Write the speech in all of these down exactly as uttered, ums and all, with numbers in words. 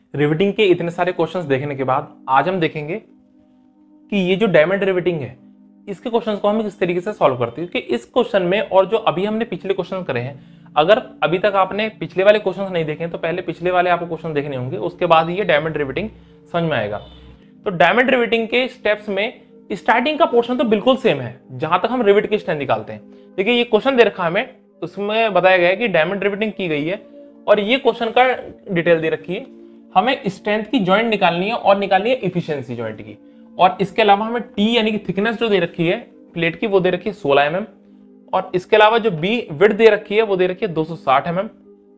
Riveting के इतने सारे क्वेश्चंस देखने के बाद आज हम देखेंगे कि ये जो डायमंड रिवेटिंग है इसके क्वेश्चंस को हम किस तरीके से सॉल्व करते हैं, क्योंकि इस क्वेश्चन में और जो अभी हमने पिछले क्वेश्चन करे हैं, अगर अभी तक आपने पिछले वाले क्वेश्चंस नहीं देखे तो पहले पिछले वाले आपको क्वेश्चन देखने होंगे, उसके बाद ये डायमंड रिवेटिंग समझ में आएगा। तो डायमंड रिवेटिंग के स्टेप्स में स्टार्टिंग का पोर्शन तो बिल्कुल सेम है, जहां तक हम रिवेट की स्ट्रेंथ निकालते हैं। देखिए ये क्वेश्चन दे रखा है हमें, उसमें बताया गया है कि डायमंड रिवेटिंग की गई है और ये क्वेश्चन का डिटेल दे रखी है। हमें स्ट्रेंथ की जॉइंट निकालनी है और निकालनी है इफिशियंसी जॉइंट की, और इसके अलावा हमें टी यानी कि थिकनेस जो दे रखी है प्लेट की वो दे रखी है सोलह एम एम, और इसके अलावा जो बी विड्थ दे रखी है वो दे रखी है दो सौ साठ एम एम,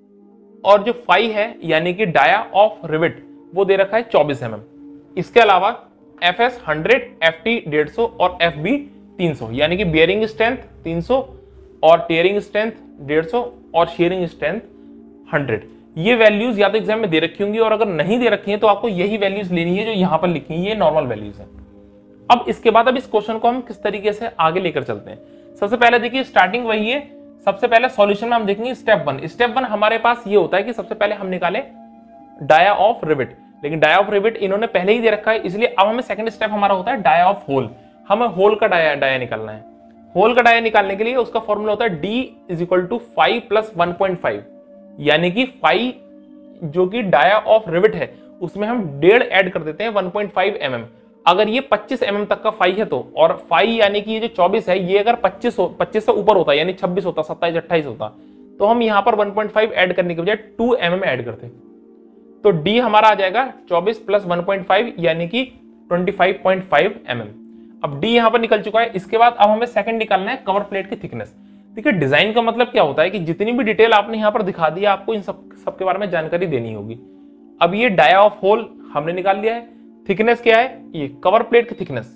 और जो फाई है यानी कि डाया ऑफ रिवेट वो दे रखा है चौबीस एम एम। इसके अलावा F S hundred, F T डेढ़ सौ और एफ बी तीन सौ, यानी कि बियरिंग स्ट्रेंथ तीन सौ और टेयरिंग स्ट्रेंथ डेढ़ सौ और शेयरिंग स्ट्रेंथ हंड्रेड। ये वैल्यूज या तो एग्जाम में दे रखी होंगी, और अगर नहीं दे रखी है तो आपको यही वैल्यूज लेनी है जो यहां पर लिखी है, ये नॉर्मल वैल्यूज है। अब इसके बाद अब इस क्वेश्चन को हम किस तरीके से आगे लेकर चलते हैं। सबसे पहले देखिए स्टार्टिंग वही है, सबसे पहले सॉल्यूशन में हम देखेंगे स्टेप वन। स्टेप वन हमारे पास ये होता है कि सबसे पहले हम निकाले डाया ऑफ रिवेट, लेकिन डाया ऑफ रिवेट इन्होंने पहले ही दे रखा है, इसलिए अब हमें सेकंड स्टेप हमारा होता है डाया ऑफ होल। हमें होल का डाया डाया निकालना है। होल का डाया निकालने के लिए उसका फॉर्मूला होता है D is equal to five plus one point five, यानी कि फाइव जो कि डाया ऑफ रिवेट है उसमें हम डेढ़ ऐड कर देते हैं one point five M M. अगर ये पच्चीस एम एम तक का फाई है तो, और फाई यानी कि ये जो चौबीस है ये अगर पच्चीस पच्चीस से ऊपर होता यानी छब्बीस होता, सत्ताईस अट्ठाईस होता, तो हम यहां पर वन पॉइंट फाइव ऐड करने के बजाय टू एम एम ऐड करते। तो डी हमारा आ जाएगा चौबीस प्लस वन पॉइंट फाइव यानी कि twenty five point five M M. अब डी यहां पर निकल चुका है। इसके बाद अब हमें सेकंड निकालना है कवर प्लेट की थिकनेस। देखिए डिजाइन का मतलब क्या होता है कि जितनी भी डिटेल आपने यहां पर दिखा दी आपको इन सब सबके बारे में जानकारी देनी होगी। अब ये डाया ऑफ होल हमने निकाल लिया है। थिकनेस क्या है, ये कवर प्लेट की थिकनेस,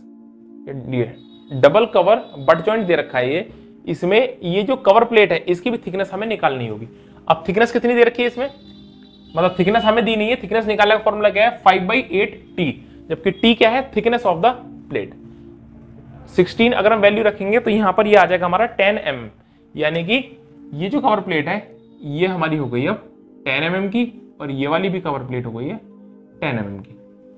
ये डबल कवर बट जॉइंट दे रखा है ये, इसमें ये जो कवर प्लेट है इसकी भी थिकनेस हमें निकालनी होगी। अब थिकनेस कितनी दे रखी है इसमें, मतलब थिकनेस हमें दी नहीं है। थिकनेस निकालने का फॉर्मूला क्या है, फाइव बाई एट टी, जबकि टी क्या है, thickness of the plate. Sixteen अगर हम वैल्यू रखेंगे तो यहां पर ये आ जाएगा हमारा टेन एम एम, यानी कि ये जो कवर प्लेट है ये हमारी हो गई अब टेन एम एम की, और ये वाली भी कवर प्लेट हो गई है टेन एम एम की।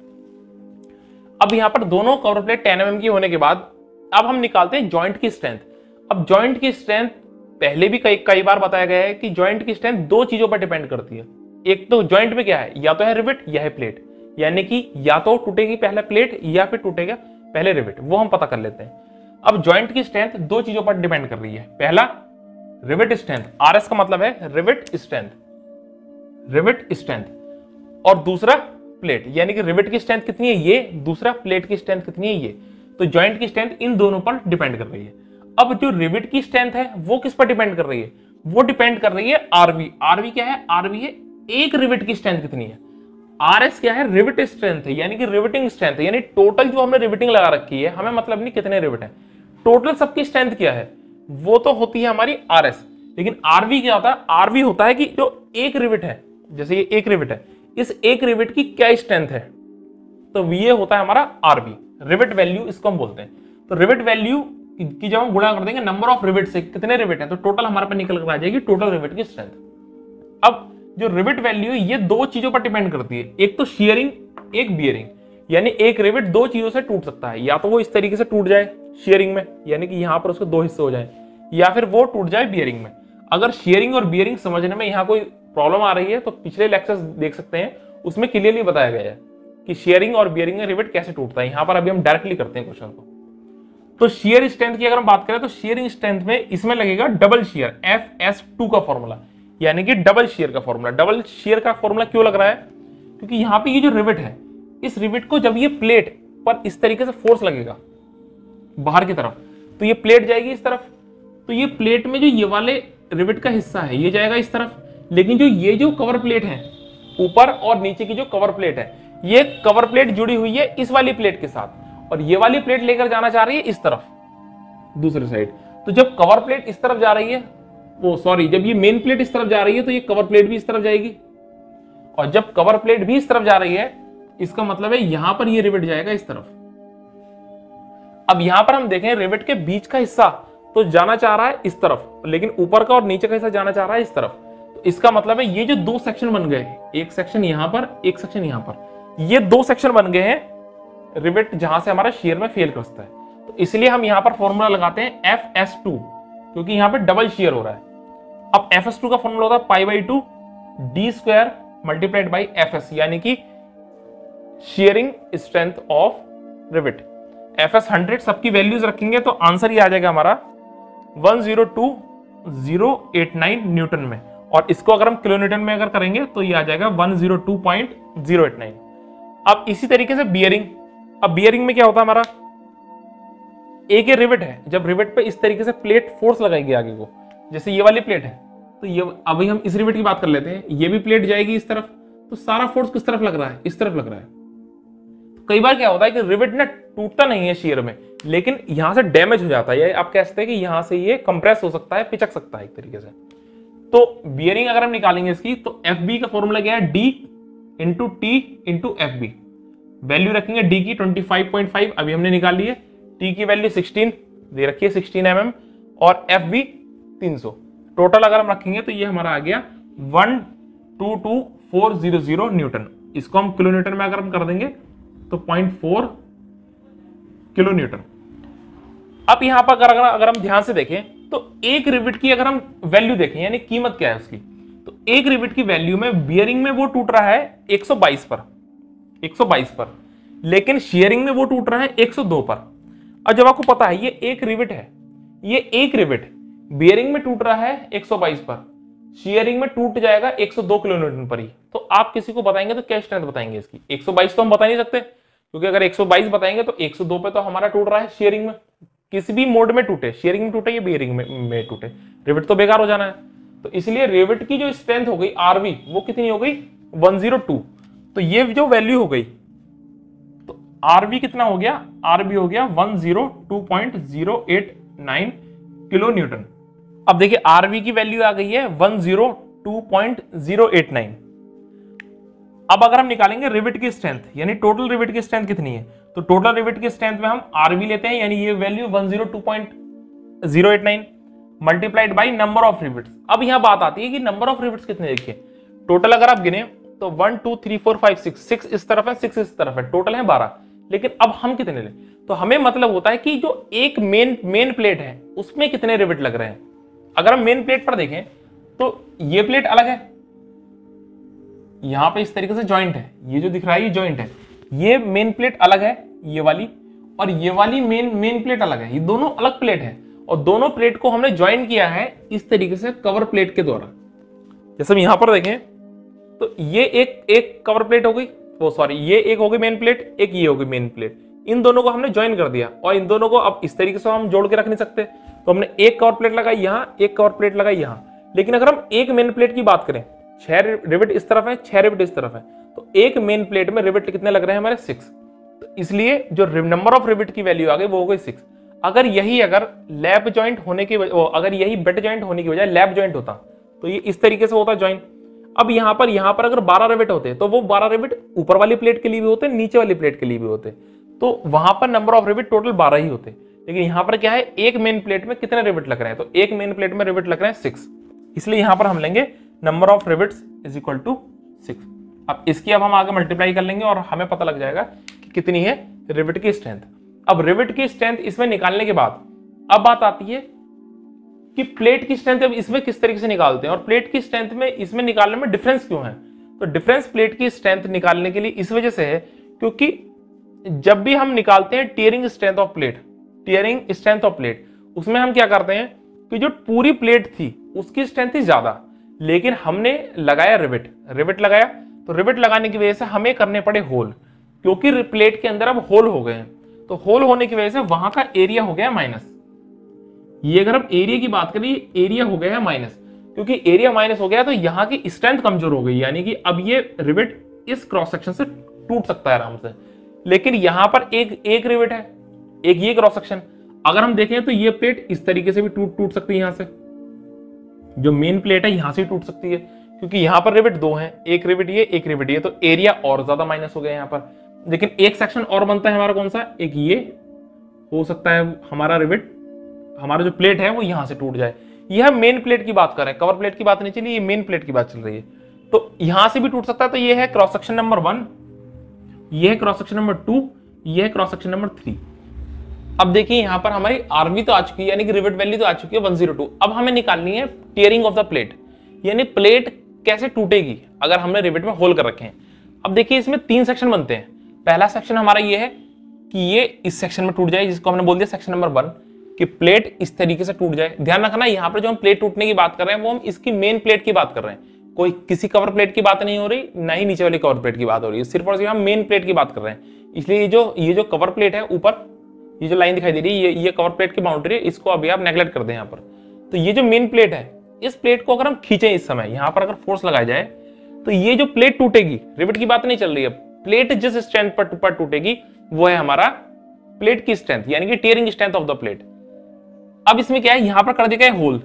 अब यहां पर दोनों cover plate ten M M की होने के बाद अब हम निकालते हैं जॉइंट की स्ट्रेंथ। अब जॉइंट की स्ट्रेंथ पहले भी कई कई बार बताया गया है कि जॉइंट की स्ट्रेंथ दो चीजों पर डिपेंड करती है। एक तो जॉइंट में क्या है, या तो है रिवेट या है प्लेट, यानी कि या तो टूटेगी पहले प्लेट या फिर टूटेगा पहले रिवेट, वो हम पता कर लेते हैं। अब जॉइंट की स्ट्रेंथ दो चीजों पर डिपेंड कर रही है। पहला रिवेट स्ट्रेंथ, आरएस का मतलब है रिवेट स्ट्रेंथ, रिवेट स्ट्रेंथ, और दूसरा प्लेट, यानी कि रिवेट की स्ट्रेंथ कितनी है ये, दूसरा प्लेट की स्ट्रेंथ कितनी है ये। तो जॉइंट की स्ट्रेंथ इन दोनों पर डिपेंड कर रही है। अब जो रिवेट की स्ट्रेंथ है वो किस पर डिपेंड कर रही है, वो डिपेंड कर रही है आरवी। आरवी क्या है, आरवी है एक रिवेट की स्ट्रेंथ कितनी है। आरएस क्या है, रिवेट स्ट्रेंथ है, यानी कि रिवेटिंग स्ट्रेंथ है, यानी टोटल जो हमने रिवेटिंग लगा रखी है, हमें मतलब नहीं कितने रिवेट है, टोटल सबकी स्ट्रेंथ क्या है, वो तो होती है हमारी आरएस। लेकिन आरवी क्या होता है, आरवी होता है कि जो एक रिवेट है, जैसे ये एक रिवेट है, इस एक रिवेट की क्या स्ट्रेंथ है, तो ये होता है हमारा आरवी, रिवेट वैल्यू इसको हम बोलते हैं। तो रिवेट वैल्यू की जब हम गुणा कर देंगे नंबर ऑफ रिवेट से, कितने रिवेट हैं, तो टोटल हमारे पर निकल कर आ जाएगी टोटल रिवेट की स्ट्रेंथ। अब जो रिवेट वैल्यू है ये दो चीजों पर डिपेंड करती है, एक तो शेयरिंग, एक बियरिंग, यानी एक रिवेट दो चीजों से टूट सकता है, या तो वो इस तरीके से टूट जाए शेयरिंग में, यानी कि यहां पर उसके दो हिस्से हो जाए, या फिर वो टूट जाए बियरिंग में। अगर शेयरिंग और बियरिंग समझने में यहां कोई प्रॉब्लम आ रही है तो पिछले लेक्चर्स देख सकते हैं, उसमें क्लियरली बताया गया है कि शेयरिंग और बियरिंग में रिवेट कैसे टूटता है। यहां पर अभी हम डायरेक्टली करते हैं क्वेश्चन को। तो शेयर स्ट्रेंथ की अगर हम बात करें तो शेयरिंग स्ट्रेंथ में इसमें लगेगा double shear, F S two का फॉर्मूला, यानी कि डबल शेयर का फॉर्मूला। डबल शेयर का फॉर्मूला क्यों लग रहा है, क्योंकि यहां पे ये जो रिवेट है, इस रिवेट को जब ये प्लेट पर इस तरीके से फोर्स लगेगा बाहर की तरफ, तो ये प्लेट जाएगी इस तरफ, तो ये प्लेट में जो ये वाले रिवेट का हिस्सा है ये जाएगा इस तरफ, लेकिन जो ये जो कवर प्लेट है ऊपर और नीचे की जो कवर प्लेट है, ये कवर प्लेट जुड़ी हुई है इस वाली प्लेट के साथ, और ये वाली प्लेट लेकर जाना चाह रही है इस तरफ दूसरी साइड। तो जब कवर प्लेट इस तरफ जा रही है, वो सॉरी जब ये मेन प्लेट इस तरफ जा रही है तो ये कवर प्लेट भी इस तरफ जाएगी, और जब कवर प्लेट भी इस तरफ जा रही है इसका मतलब है यहां पर ये रिवेट जाएगा इस तरफ। अब यहां पर हम देखें रिवेट के बीच का हिस्सा तो जाना चाह रहा है इस तरफ, लेकिन ऊपर का और नीचे का हिस्सा जाना चाह रहा है इस तरफ। तो इसका मतलब है ये जो दो सेक्शन बन गए, एक सेक्शन यहां पर, एक सेक्शन यहां पर, ये दो सेक्शन बन गए हैं रिवेट जहां से हमारा शेयर में फेल कर सकता है। तो इसलिए हम यहां पर फॉर्मूला लगाते हैं एफ एस टू, क्योंकि यहां पर डबल शेयर हो रहा है। अब एफ एस टू का फॉर्मूला होता है pi by two D square multiplied by F S, यानी कि shearing strength of rivet. F S hundred सबकी वैल्यूज रखेंगे तो आंसर ये आ जाएगा हमारा one zero two zero eight nine newton में, और इसको अगर हम किलो न्यूटन में अगर करेंगे तो ये आ जाएगा one zero two point zero eight nine. अब इसी तरीके से बियरिंग, अब बियरिंग में क्या होता है हमारा, एक ये रिवेट है, जब रिवेट पे इस तरीके से प्लेट फोर्स लगाएगी आगे को, जैसे ये वाली प्लेट है, तो ये अभी हम इस रिवेट की बात कर लेते हैं, ये भी प्लेट जाएगी इस तरफ, तो सारा फोर्स किस तरफ लग रहा है, इस तरफ लग रहा है। तो कई बार क्या होता है कि रिवेट ना टूटता नहीं है शेयर में, लेकिन यहां से डैमेज हो जाता है, आप कह सकते हैं कि यहां से ये कंप्रेस हो सकता है, पिचक सकता है एक तरीके से। तो बियरिंग अगर हम निकालेंगे इसकी, तो एफ बी का फॉर्मूला क्या है, D into T into F B. Value रखेंगे डी की ट्वेंटी फाइव पॉइंट फाइव, अभी हमने निकाल ली है, टी की वैल्यू सिक्सटीन दे रखी है, सिक्सटीन एम एम, और एफ बी तीन सौ। टोटल अगर हम रखेंगे तो ये हमारा आ गया one two two four zero zero newton. इसको हम किलो न्यूटन में अगर हम कर देंगे तो पॉइंट फोर किलो न्यूटन। अब यहां पर अगर अगर हम ध्यान से देखें तो एक रिवेट की अगर हम वैल्यू देखें, यानी कीमत क्या है उसकी, तो एक रिवेट की वैल्यू में बियरिंग में वो टूट रहा है एक सौ बाईस पर, एक सौ बाईस पर, लेकिन शेयरिंग में वो टूट रहा है एक सौ दो पर। अब जब आपको पता है ये एक रिवेट है, ये एक रिवेट बियरिंग में टूट रहा है एक सौ बाईस पर, शेयरिंग में टूट जाएगा एक सौ दो किलो न्यूटन पर ही, तो आप किसी को बताएंगे तो क्या स्ट्रेंथ बताएंगे इसकी, एक सौ बाईस तो हम बता नहीं सकते, क्योंकि अगर एक सौ बाईस बताएंगे तो एक सौ दो पे तो हमारा टूट रहा है शेयरिंग में, किसी भी मोड में टूटे, शेयरिंग में टूटे या बियरिंग में, में टूटे, रिवेट तो बेकार हो जाना है। तो इसलिए रिवेट की जो स्ट्रेंथ हो गई आरवी, वो कितनी हो गई वन जीरो टू। तो ये जो वैल्यू हो गई, तो आरवी कितना हो गया, आरवी हो गया one zero two point zero eight nine kilo newton. अब देखिए आरवी की वैल्यू आ गई है one zero two point zero eight nine. अब अगर हम निकालेंगे रिवेट की स्ट्रेंथ, यानी टोटल रिवेट की स्ट्रेंथ कितनी है, तो टोटल रिवेट की स्ट्रेंथ में हम आरवी लेते हैं, यानी ये value one zero two point zero eight nine multiplied by number of rivets. अब यहां बात आती है कि नंबर ऑफ रिवेट्स कितने, देखिए टोटल अगर आप गिने तो one two three four five six, six इस तरफ है, सिक्स इस तरफ है, टोटल है बारह। लेकिन अब हम कितने लें, तो हमें मतलब होता है कि जो एक मेन मेन प्लेट है उसमें कितने रिवेट लग रहे हैं। अगर हम मेन प्लेट पर देखें तो ये प्लेट अलग है, यहां पे इस तरीके से जॉइंट है, ये जो दिख रहा है ये जॉइंट है, ये मेन प्लेट अलग है ये वाली, और ये वाली मेन मेन प्लेट अलग है, ये दोनों अलग प्लेट है, और दोनों प्लेट को हमने ज्वाइन किया है इस तरीके से कवर प्लेट के द्वारा। जैसे हम यहां पर देखें तो ये एक एक कवर प्लेट हो गई, वो सॉरी ये एक हो गई मेन प्लेट, एक ये हो गई मेन प्लेट, इन दोनों को हमने ज्वाइन कर दिया, और इन दोनों को अब इस तरीके से हम जोड़ के रख नहीं सकते, तो हमने एक कवर प्लेट लगाई यहां, एक कवर प्लेट लगाई यहां। लेकिन अगर हम एक मेन प्लेट की बात करें, छह रिवेट इस तरफ है, छह रिवेट इस तरफ है, तो एक मेन प्लेट में रिवेट कितने लग रहे हैं हमारे सिक्स, तो इसलिए जो नंबर ऑफ रिवेट की वैल्यू आ गई वो हो गई सिक्स। अगर यही अगर लैब जॉइंट होने की अगर यही बेड जॉइंट होने की बजाय लैब जॉइंट होता तो ये इस तरीके से होता ज्वाइन। अब यहां पर यहां पर अगर बारह रिवेट होते तो वो बारह रिवेट ऊपर वाली प्लेट के लिए भी होते, नीचे वाली प्लेट के लिए भी होते, तो वहां पर नंबर ऑफ रिवेट टोटल बारह ही होते। लेकिन यहां पर क्या है, एक मेन प्लेट में कितने रिवेट लग रहे हैं, तो एक मेन प्लेट में रिवेट लग रहे हैं सिक्स, इसलिए यहां पर हम लेंगे number of rivets is equal to six. अब इसकी अब हम आगे मल्टीप्लाई कर लेंगे और हमें पता लग जाएगा कि कितनी है रिवेट की स्ट्रेंथ। अब रिवेट की स्ट्रेंथ इसमें निकालने के बाद अब बात आती है कि प्लेट की स्ट्रेंथ अब इसमें किस तरीके से निकालते हैं, और प्लेट की स्ट्रेंथ में इसमें निकालने में डिफरेंस क्यों है। तो डिफरेंस प्लेट की स्ट्रेंथ निकालने के लिए इस वजह से है क्योंकि जब भी हम निकालते हैं tearing strength of plate, tearing strength of plate, उसमें हम क्या करते हैं कि जो पूरी प्लेट थी उसकी स्ट्रेंथ थी ज्यादा, लेकिन हमने लगाया रिवेट, रिवेट लगाया तो रिवेट लगाने की वजह से हमें करने पड़े होल, क्योंकि प्लेट के अंदर अब होल हो गए हैं, तो होल होने की वजह से वहां का एरिया हो गया माइनस। ये अगर हम एरिया की बात करें, एरिया हो गया है माइनस, क्योंकि एरिया माइनस हो गया तो यहाँ की स्ट्रेंथ कमजोर हो गई, यानी कि अब ये रिवेट इस क्रॉस सेक्शन से टूट सकता है आराम से। लेकिन यहां पर एक एक रिवेट है, एक ये क्रॉस सेक्शन, अगर हम देखें तो ये प्लेट इस तरीके से भी टूट टूट सकती है, यहां से जो मेन प्लेट है यहां से टूट सकती है, क्योंकि यहां पर रिवेट दो हैं, एक रिवेट ये एक रिवेट ये, तो एरिया और ज्यादा माइनस हो गया यहां पर। लेकिन एक सेक्शन और बनता है हमारा, कौन सा, एक ये हो सकता है हमारा रिवेट, हमारा जो प्लेट है वो यहां से टूट जाए, यह मेन प्लेट की बात कर रहे हैं, कवर प्लेट की बात नहीं चली, ये मेन प्लेट की बात चल रही है। तो यहां से भी टूट सकता है। तो ये है क्रॉस सेक्शन नंबर वन, ये है क्रॉस सेक्शन नंबर टू, ये है क्रॉस सेक्शन नंबर थ्री। अब देखिए यहां पर हमारी आरवी तो आ चुकी है, यानी कि रिवेट वैल्यू तो आ चुकी है वन ज़ीरो टू। अब हमें निकालनी है टियरिंग ऑफ द प्लेट, यानी प्लेट कैसे टूटेगी अगर हमने रिवेट में होल कर रखे हैं। अब देखिए इसमें तीन सेक्शन बनते हैं। पहला सेक्शन हमारा ये है कि ये इस सेक्शन में टूट जाए, जिसको हमने बोल दिया सेक्शन नंबर वन, कि प्लेट इस तरीके से टूट जाए। ध्यान रखना यहाँ पर जो हम प्लेट टूटने की बात कर रहे हैं वो हम इसकी मेन प्लेट की बात कर रहे हैं, कोई किसी कवर प्लेट की बात नहीं हो रही, ना ही नीचे वाली कवर प्लेट की बात हो रही है, सिर्फ और सिर्फ हम मेन प्लेट की बात कर रहे हैं। इसलिए ये जो ये जो कवर प्लेट है ऊपर, ये जो लाइन दिखाई दे रही है, ये ये कवर प्लेट की बाउंड्री है, इसको अभी आप नेगलेक्ट कर दें यहाँ पर। तो ये जो मेन प्लेट है, इस प्लेट को अगर हम खींचें इस समय, यहाँ पर अगर फोर्स लगाया जाए तो ये जो प्लेट टूटेगी, रिवेट की बात नहीं चल रही है, प्लेट जिस स्ट्रेंथ पर, पर टूटेगी वो है हमारा प्लेट की स्ट्रेंथ, यानी कि tearing strength of the plate. अब इसमें क्या है, यहां पर कर दिया है होल,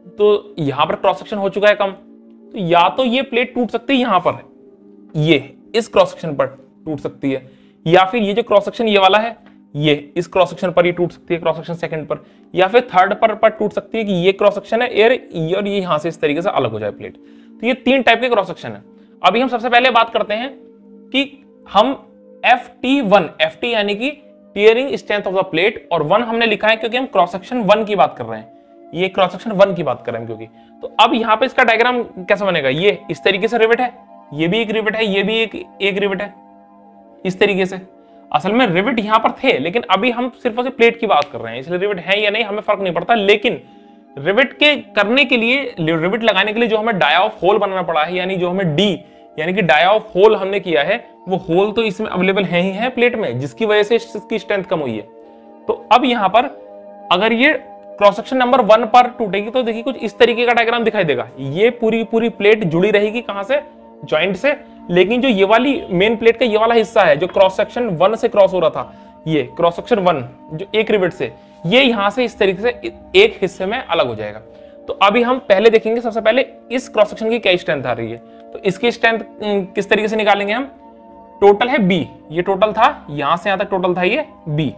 तो यहां पर क्रॉस सेक्शन हो चुका है कम, तो या तो ये प्लेट टूट सकती है यहां पर, ये इस क्रॉस सेक्शन पर टूट सकती है, या फिर ये जो क्रॉस सेक्शन ये वाला है, ये इस क्रॉस सेक्शन पर ये टूट सकती है, क्रॉस सेक्शन सेकंड पर, या फिर थर्ड पर पर टूट सकती है कि ये क्रॉस सेक्शन है एयर और ये यहां से इस तरीके से अलग हो जाए प्लेट। तो ये तीन टाइप के क्रॉस सेक्शन है। अभी हम सबसे पहले बात करते हैं कि हम F T one, F T यानी कि tearing strength of the plate, और वन हमने लिखा है क्योंकि हम क्रॉस सेक्शन वन की बात कर रहे हैं, ये क्रॉस सेक्शन वन की बात कर रहे हैं क्योंकि। तो अब यहाँ पे इसका डायग्राम कैसा बनेगा, ये इस तरीके से रिवेट है, ये भी एक रिवेट है, ये भी एक एक रिवेट है, इस तरीके से। असल में रिवेट यहां पर थे, लेकिन अभी हम सिर्फ और सिर्फ प्लेट की बात कर रहे हैं, इसलिए रिवेट है या नहीं हमें फर्क नहीं पड़ता। लेकिन रिवेट के करने के लिए, रिवेट लगाने के लिए जो हमें डाया ऑफ होल बनाना पड़ा है, यानी जो हमें डी यानी कि डाया ऑफ होल हमने किया है, वो होल तो इसमें अवेलेबल है ही है प्लेट में, जिसकी वजह से इसकी स्ट्रेंथ कम हुई है। तो अब यहां पर अगर ये क्रॉस सेक्शन नंबर वन पर टूटेगी तो देखिए कुछ इस तरीके का डायग्राम दिखाई देगा। ये पूरी पूरी प्लेट जुड़ी रहेगी कहां से, जॉइंट से, लेकिन जो ये वाली मेन प्लेट का ये वाला हिस्सा है जो क्रॉस सेक्शन वन से क्रॉस हो रहा था, ये क्रॉस सेक्शन वन जो एक रिवेट से, ये यहां से इस तरीके से एक हिस्से में अलग हो जाएगा। तो अभी हम पहले देखेंगे, सबसे पहले इस क्रॉस सेक्शन की क्या स्ट्रेंथ आ रही है। तो इसकी स्ट्रेंथ किस तरीके से निकालेंगे हम, टोटल है बी, ये टोटल था, यहां से यहां तक टोटल था ये बी,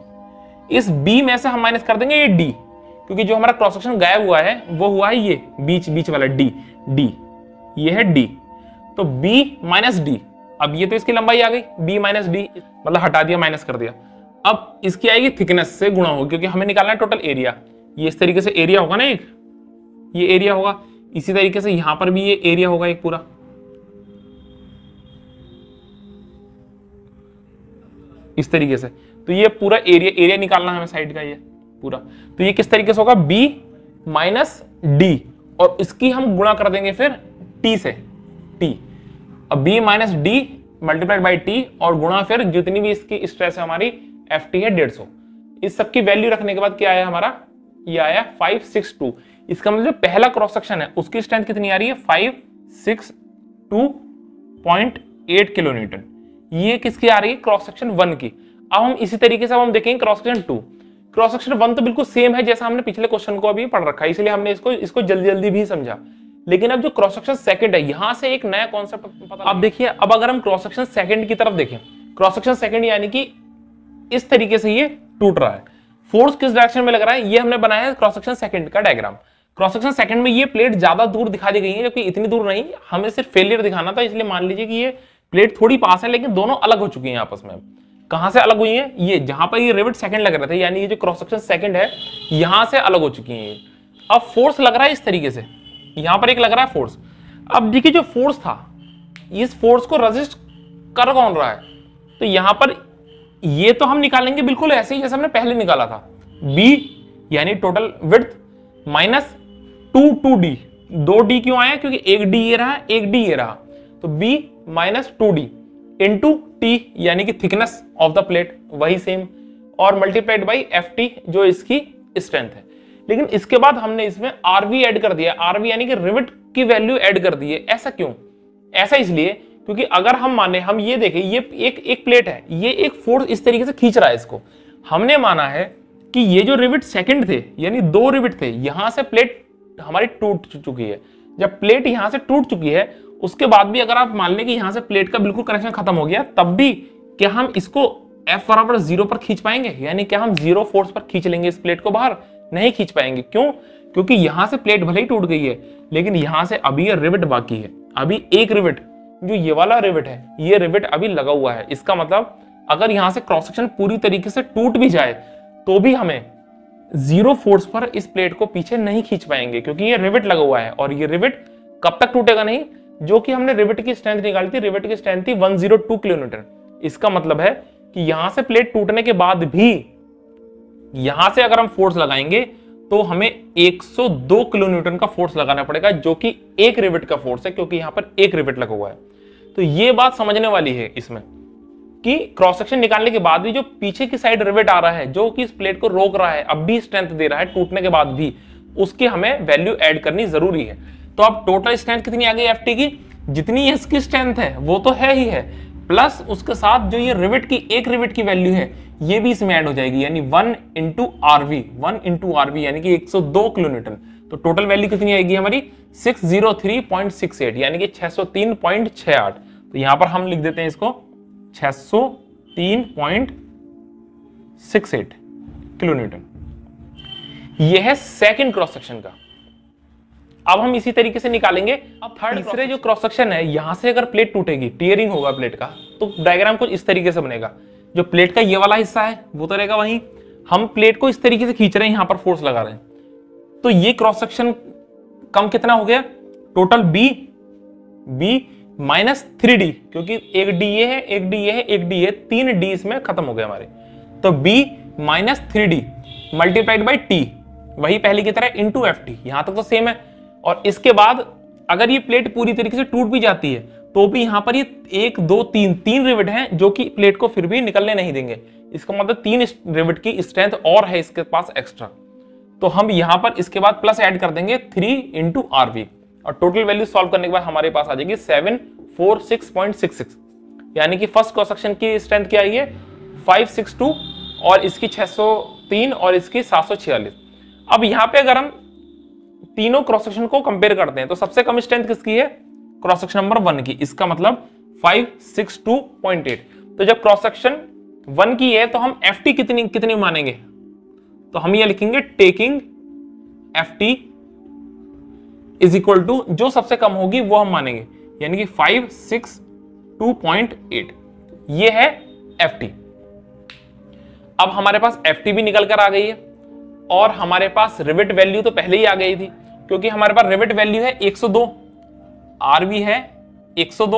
इस बी में से हम माइनस कर देंगे ये डी, क्योंकि जो हमारा क्रॉस सेक्शन गायब हुआ है वो हुआ है ये बीच बीच वाला डी, डी ये है डी, तो b माइनस डी। अब ये तो इसकी लंबाई आ गई, b माइनस डी, मतलब हटा दिया, माइनस कर दिया। अब इसकी आएगी थिकनेस से गुणा हो, क्योंकि हमें निकालना है टोटल एरिया। ये इस तरीके से एरिया होगा ना, एक ये एरिया होगा, इसी तरीके से यहां पर भी ये एरिया होगा एक पूरा, इस तरीके से। तो ये पूरा एरिया एरिया निकालना है हमें साइड का ये पूरा। तो ये किस तरीके से होगा, b माइनस डी, और इसकी हम गुणा कर देंगे फिर t से, t। अब b minus D multiplied by T और गुणा फिर जितनी भी इसकी स्ट्रेस है हमारी एफ टी है डेढ़ सौ। इस सब की वैल्यू रखने के बाद क्या आया हमारा, ये आया फाइव सिक्स टू। इसका मतलब जो पहला क्रॉस सेक्शन है उसकी स्ट्रेंथ कितनी आ रही है, five six two point eight kilo newton. ये किसकी आ रही है, क्रॉस सेक्शन वन की। अब हम इसी तरीके से हम देखेंगे cross section two. Cross section one तो बिल्कुल सेम है जैसा हमने पिछले क्वेश्चन को अभी पढ़ रखा है, इसलिए हमने इसको इसको जल्दी जल्दी भी समझा। लेकिन अब जो क्रॉस सेक्शन सेकंड है, यहां से एक नया कॉन्सेप्ट पता। अब देखिए, अब अगर हम क्रॉस सेक्शन सेकंड की तरफ देखें, क्रॉस सेक्शन सेकंड यानी कि इस तरीके से ये टूट रहा है, फोर्स किस डायरेक्शन में लग रहा है, ये हमने बनाया है क्रॉस सेक्शन सेकंड का डायग्राम। क्रॉस सेक्शन सेकंड में ये प्लेट ज्यादा दूर दिखा दी गई है, जबकि इतनी दूर नहीं, हमें सिर्फ फेलियर दिखाना था, इसलिए मान लीजिए कि ये प्लेट थोड़ी पास है, लेकिन दोनों अलग हो चुकी हैं आपस में। कहां से अलग हुई है, ये जहां पर ये रिवेट सेकंड लग रहे थे, यानी ये जो क्रॉस सेक्शन सेकंड है, यहां से अलग हो चुकी है। अब फोर्स लग रहा है इस तरीके से, यहां पर एक लग रहा है फोर्स। अब देखिए जो फोर्स था, इस फोर्स को रेजिस्ट कर कौन रहा है, तो यहां पर ये तो हम निकालेंगे बिल्कुल ऐसे ही जैसे हमने पहले निकाला था, B यानी total width minus two two D. दो डी क्यों आया, क्योंकि एक डी ये रहा, एक डी ये रहा, तो B minus two D into T यानी कि थिकनेस ऑफ द प्लेट, वही सेम, और मल्टीप्लाइड बाई एफ टी जो इसकी स्ट्रेंथ है। लेकिन इसके बाद हमने इसमें आरवी ऐड कर दिया, आरवी यानी कि रिवेट की वैल्यू ऐड कर दी है। ऐसा क्यों, ऐसा इसलिए क्योंकि अगर हम माने, हम ये देखें, ये एक एक प्लेट है, ये एक फोर्स इस तरीके से खींच रहा है इसको, हमने माना है कि ये जो रिवेट सेकंड थे, यानी दो रिवेट थे, यहां से प्लेट हमारी टूट चुकी है। जब प्लेट यहां से टूट चुकी है, उसके बाद भी अगर आप मान लें कि यहां से प्लेट का बिल्कुल कनेक्शन खत्म हो गया, तब भी क्या हम इसको F बराबर जीरो पर खींच पाएंगे, यानी क्या हम जीरो फोर्स पर खींच लेंगे इस प्लेट को बाहर, नहीं खींच पाएंगे। क्यों, क्योंकि यहां से प्लेट भले ही टूट गई है लेकिन यहां से अभी ये रिवेट बाकी है, अभी एक रिवेट जो ये वाला रिवेट है ये रिवेट अभी लगा हुआ है। इसका मतलब अगर यहां से क्रॉस सेक्शन पूरी तरीके से टूट भी जाए तो भी हमें जीरो फोर्स पर इस प्लेट को पीछे नहीं खींच पाएंगे, क्योंकि ये रिवेट लगा हुआ है। और ये रिवेट कब तक टूटेगा नहीं, जो कि हमने रिवेट की स्ट्रेंथ निकाली थी, रिवेट की स्ट्रेंथ थी एक सौ दो किलोन्यूटन। इसका मतलब है कि यहां से प्लेट टूटने के बाद भी यहां से अगर हम फोर्स लगाएंगे तो हमें एक सौ दो किलोन्यूटन का फोर्स लगाना पड़ेगा, जो कि एक रिवेट का फोर्स है, क्योंकि यहां पर एक रिवेट लगा हुआ है। तो ये बात समझने वाली है इसमें कि क्रॉस सेक्शन निकालने के बाद भी जो पीछे की साइड रिवेट आ रहा है, जो कि इस प्लेट को रोक रहा है, अब भी स्ट्रेंथ दे रहा है टूटने के बाद भी, उसकी हमें वैल्यू ऐड करनी जरूरी है। तो अब टोटल स्ट्रेंथ कितनी आ गई एफ टी की, जितनी इसकी स्ट्रेंथ है वो तो है ही है, प्लस उसके साथ जो ये रिवेट की एक रिवेट की वैल्यू है ये भी इसमें ऐड हो जाएगी, यानी one into RV, one into RV यानी कि एक सौ दो किलोन्यूटन। तो टोटल वैल्यू कितनी आएगी हमारी छह सौ तीन पॉइंट छह आठ, यानी कि छह सौ तीन पॉइंट छह आठ। तो यहां पर हम लिख देते हैं इसको छह सौ तीन पॉइंट छह आठ किलोन्यूटन। यह है सेकंड क्रॉस सेक्शन का। अब हम इसी तरीके से निकालेंगे अब थर्ड तीसरे जो क्रॉस सेक्शन है, यहां से अगर प्लेट टूटेगी, टीयरिंग होगा प्लेट का, तो डायग्राम कुछ इस तरीके से बनेगा। जो प्लेट का ये वाला हिस्सा है वो तो रहेगा वहीं, हम प्लेट को इस तरीके से खींच रहे हैं, यहां पर फोर्स लगा रहे हैं, तो ये क्रॉस सेक्शन कम कितना हो गया total B B minus three D, क्योंकि एक डी ये है, एक डी ये है, एक डी ये, तीन डी इसमें खत्म हो गए हमारे। तो B minus three D multiplied by T, वही पहले की तरह इंटू एफ टी, यहां तक तो सेम है। और इसके बाद अगर ये प्लेट पूरी तरीके से टूट भी जाती है तो भी यहां पर ये एक दो तीन तीन रिवेट हैं जो कि प्लेट को फिर भी निकलने नहीं देंगे। इसका मतलब तीन रिवेट की स्ट्रेंथ और है इसके पास एक्स्ट्रा। तो हम यहां पर इसके बाद प्लस ऐड कर देंगे थ्री इंटू आरवी, और टोटल वैल्यू सॉल्व करने के बाद हमारे पास आ जाएगी seven four six point six six, यानी कि फर्स्ट क्रॉस सेक्शन की स्ट्रेंथ क्या आई है फाइव सिक्स टू, और इसकी छह सौ तीन और इसकी सात सौ छियालीस। अब यहां पे अगर हम तीनों क्रॉस सेक्शन को कंपेयर करते हैं तो सबसे कम स्ट्रेंथ किसकी है, क्रॉस सेक्शन नंबर वन की, इसका मतलब five six two point eight. तो जब क्रॉस सेक्शन वन की है तो हम एफ टी कितनी कितनी मानेंगे, तो हम ये लिखेंगे taking F T is equal to जो सबसे कम होगी वो हम मानेंगे, यानी कि five six two point eight, ये है एफ टी। अब हमारे पास एफ टी भी निकल कर आ गई है और हमारे पास रिवेट वैल्यू तो पहले ही आ गई थी, क्योंकि हमारे पास रिवेट वैल्यू है एक सौ दो, आरवी है एक सौ दो,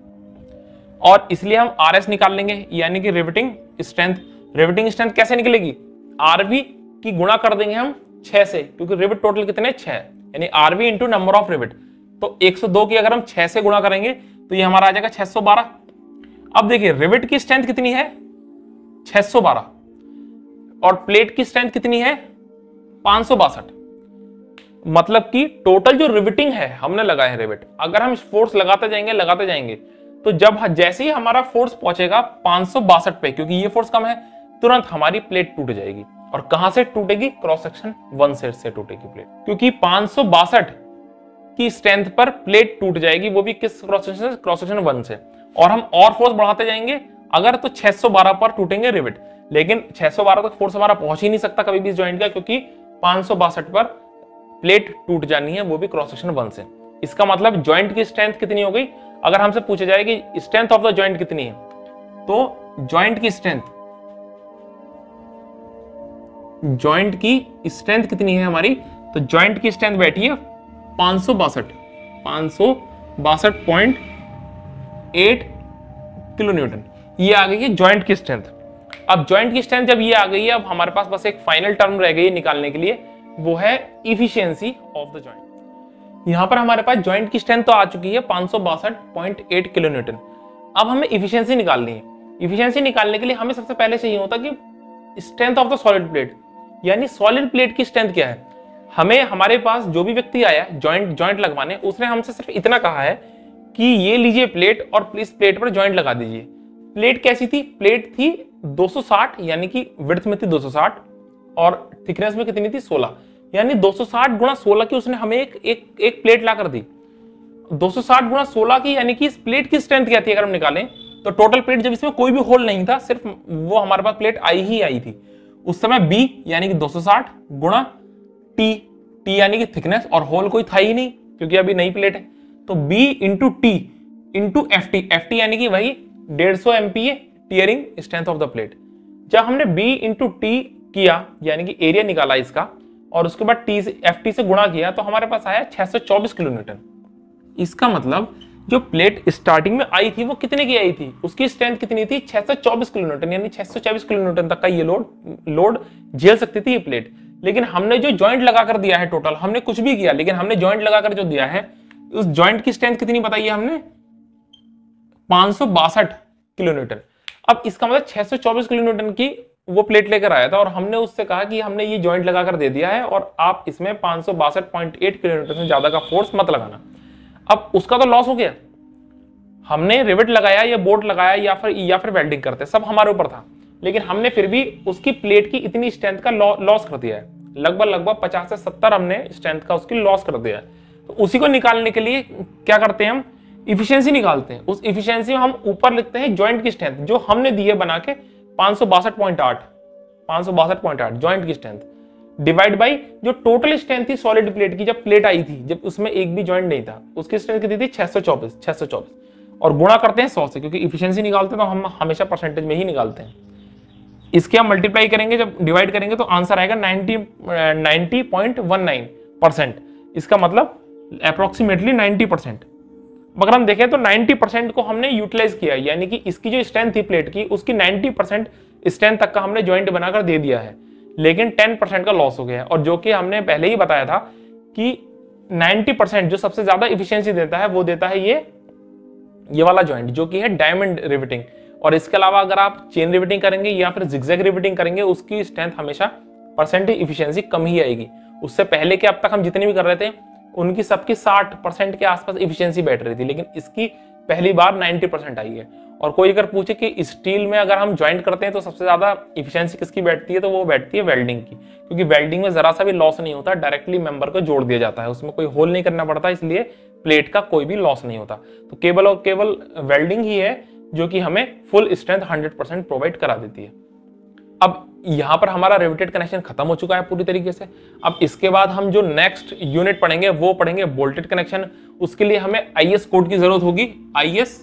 और इसलिए हम आरएस निकाल लेंगे, यानी कि रिवेटिंग स्ट्रेंथ। रिवेटिंग स्ट्रेंथ कैसे निकलेगी, आरवी की गुणा कर देंगे हम छह से, क्योंकि रिवेट टोटल कितने छह, यानी RV into number of rivet. तो एक सौ दो की अगर हम छह से गुणा करेंगे तो ये हमारा आ जाएगा छह सौ बारह। अब देखिए रिवेट की स्ट्रेंथ कितनी है छह सौ बारह, और प्लेट की स्ट्रेंथ कितनी है पांच सौ बासठ। मतलब कि टोटल जो रिवेटिंग है हमने लगाया है रिवेट, अगर हम फोर्स लगाते जाएंगे लगाते जाएंगे तो जब जैसे ही हमारा फोर्स पहुंचेगा पांच सौ बासठ पे, क्योंकि ये फोर्स कम है, तुरंत हमारी प्लेट टूट जाएगी। और कहां से टूटेगी, क्रॉस सेक्शन वन साइड से टूटेगी प्लेट, क्योंकि पांच सौ बासठ की स्ट्रेंथ पर प्लेट टूट जाएगी, वो भी किस क्रॉस सेक्शन से, क्रॉस सेक्शन वन से। और हम और फोर्स बढ़ाते जाएंगे अगर तो छह सौ बारह पर टूटेंगे रिवेट, लेकिन छह सौ बारह तक फोर्स हमारा पहुंच ही नहीं सकता कभी भी इस जॉइंट का, क्योंकि पांच सौ बासठ पर प्लेट टूट जानी है, वो भी क्रॉस सेक्शन वन से। इसका मतलब जॉइंट की स्ट्रेंथ कितनी हो गई, अगर हमसे पूछा जाए कि स्ट्रेंथ ऑफ द जॉइंट कितनी है, तो जॉइंट की स्ट्रेंथ जॉइंट की स्ट्रेंथ कितनी है हमारी, तो जॉइंट की स्ट्रेंथ बैठी है पांच सौ बासठ पांच सौ बासठ पॉइंट एट किलो न्यूटन, ये आ गई है जॉइंट की स्ट्रेंथ। अब जॉइंट की स्ट्रेंथ जब ये आ गई है, अब हमारे पास बस एक फाइनल टर्म रह गई है निकालने के लिए, वो है इफिशियंसी ऑफ द जॉइंट। यहां पर हमारे पास जॉइंट की स्ट्रेंथ तो आ चुकी है पांच सौ बासठ पॉइंट एट किलो न्यूटन। अब हमें इफिशियंसी निकालनी है। इफिशियंसी निकालने के लिए हमें सबसे पहले चाहिए होता कि strength of the solid plate, यानी सॉलिड प्लेट की स्ट्रेंथ क्या है। हमें हमारे पास जो भी व्यक्ति आया जॉइंट जॉइंट लगवाने, उसने हमसे सिर्फ इतना कहा है कि ये लीजिए प्लेट और इस प्लेट पर जॉइंट लगा दीजिए। प्लेट कैसी थी, प्लेट थी दो सौ साठ, यानी कि विड्थ में थी दो सौ साठ और थिकनेस में कितनी थी सोलह, यानी दो सौ साठ गुणा सोलह की उसने हमें एक एक एक प्लेट ला कर दी। दो सौ साठ गुणा सोलह की, यानी कि इस प्लेट की स्ट्रेंथ क्या थी अगर हम निकालें तो टोटल प्लेट, जब इसमें कोई भी होल नहीं था, सिर्फ वो हमारे पास प्लेट आई ही आई थी, उस समय बी यानी कि दो सौ साठ गुणा टी, टी यानी कि थिकनेस, और होल कोई था ही नहीं क्योंकि अभी नई प्लेट है, तो B into T into F T, F T यानी कि वही डेढ़ सौ MPa tearing strength of the plate. जब हमने बी इंटू टी किया यानी कि एरिया निकाला इसका, और उसके बाद टी से एफ टी से गुणा किया, तो हमारे पास आया छह सौ चौबीस किलो न्यूटन। इसका मतलब जो प्लेट स्टार्टिंग में आई थी वो कितने की आई थी, उसकी स्ट्रेंथ कितनी थी, छह सौ चौबीस किलो न्यूटन, यानी छह सौ चौबीस किलो न्यूटन तक का ये लोड लोड झेल सकती थी ये प्लेट। लेकिन हमने जो जॉइंट लगाकर दिया है, टोटल हमने कुछ भी किया, लेकिन हमने जॉइंट लगाकर जो दिया है, उस जॉइंट की स्ट्रेंथ कितनी बताई है हमने, पांच सौ बासठ किलो न्यूटन। अब इसका मतलब छह सौ चौबीस किलो न्यूटन की वो प्लेट लेकर आया था, और हमने उससे कहा कि हमने ये जॉइंट लगाकर दे दिया है और आप इसमें पांच सौ बासठ पॉइंट आठ किलो न्यूटन से ज्यादा का फोर्स मत लगाना। अब उसका तो लॉस हो गया, हमने रिवेट लगाया या बोल्ट लगाया या फिर या फिर वेल्डिंग करते, सब हमारे ऊपर था, लेकिन हमने फिर भी उसकी प्लेट की इतनी स्ट्रेंथ का लॉस कर दिया है, लगभग लगभग पचास से सत्तर हमने स्ट्रेंथ का उसकी लॉस कर दिया है। तो उसी को निकालने के लिए क्या करते हैं हम, इफिशियंसी निकालते हैं। उस इफिशियंसी में हम ऊपर लिखते हैं जॉइंट की स्ट्रेंथ जो हमने दी है बना के पांच सौ बासठ पॉइंट आठ पांच सौ बासठ पॉइंट आठ जॉइंट की स्ट्रेंथ, डिवाइड बाई जो टोटल स्ट्रेंथ थी सॉलिड प्लेट की, जब प्लेट आई थी, जब उसमें एक भी जॉइंट नहीं था, उसकी स्ट्रेंथ कितनी थी, छह सौ चौबीस छह सौ चौबीस, और गुणा करते हैं सौ से, क्योंकि इफिशियंसी निकालते हैं तो हम हमेशा परसेंटेज में ही निकालते हैं। इसके हम मल्टीप्लाई करेंगे, जब डिवाइड करेंगे तो आंसर आएगा ninety ninety point one nine percent. इसका मतलब अप्रोक्सीमेटली नाइंटी परसेंट। अगर हम देखें तो नाइंटी परसेंट को हमने यूटिलाइज किया, यानी कि इसकी जो स्ट्रेंथ थी प्लेट की, उसकी नाइंटी परसेंट स्ट्रेंथ तक का हमने जॉइंट बनाकर दे दिया है, लेकिन टेन परसेंट का लॉस हो गया है। और जो कि हमने पहले ही बताया था कि नाइंटी परसेंट जो सबसे ज्यादा इफिशियंसी देता है वो देता है ये ये वाला जॉइंट जो कि है डायमंड रिवेटिंग। और इसके अलावा अगर आप चेन रिवेटिंग करेंगे या फिर जिगजैग रिवेटिंग करेंगे, उसकी स्ट्रेंथ हमेशा परसेंटेज इफिशियंसी कम ही आएगी। उससे पहले के अब तक हम जितने भी कर रहे थे उनकी सबकी साठ परसेंट के आसपास इफिशियंसी बैठ रही थी, लेकिन इसकी पहली बार नाइंटी परसेंट आई है। और कोई अगर पूछे कि स्टील में अगर हम ज्वाइंट करते हैं तो सबसे ज्यादा इफिशियंसी किसकी बैठती है, तो वो बैठती है वेल्डिंग की, क्योंकि वेल्डिंग में जरा सा भी लॉस नहीं होता, डायरेक्टली मेंबर को जोड़ दिया जाता है, उसमें कोई होल नहीं करना पड़ता, इसलिए प्लेट का कोई भी लॉस नहीं होता। तो केवल और केवल वेल्डिंग ही है जो कि हमें full strength hundred percent provide करा देती है। अब यहां पर हमारा रिवेटेड कनेक्शन खत्म हो चुका है पूरी तरीके से। अब इसके बाद हम जो नेक्स्ट यूनिट पढ़ेंगे वो पढ़ेंगे बोल्टेड कनेक्शन। उसके लिए हमें आईएस कोड की जरूरत होगी, IS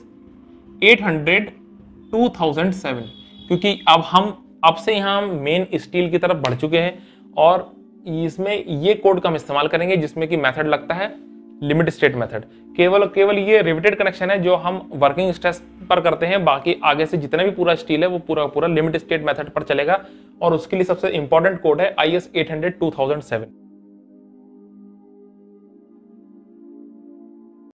eight hundred two thousand seven, क्योंकि अब हम अब से यहाँ मेन स्टील की तरफ बढ़ चुके हैं और इसमें ये कोड का हम इस्तेमाल करेंगे जिसमें कि मेथड लगता है लिमिट स्टेट मेथड। केवल केवल ये रिवेटेड कनेक्शन है जो हम वर्किंग स्ट्रेस पर करते हैं, बाकी आगे से जितना भी पूरा स्टील है वो पूरा पूरा लिमिट स्टेट मेथड पर चलेगा। और उसके लिए सबसे इंपॉर्टेंट कोड है IS eight hundred two thousand seven.